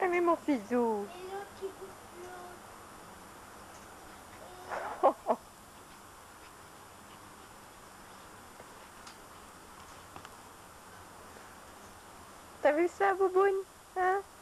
Allez, mon fisou. Et l'autre qui bouffe T'as vu ça, Bouboune? Hein?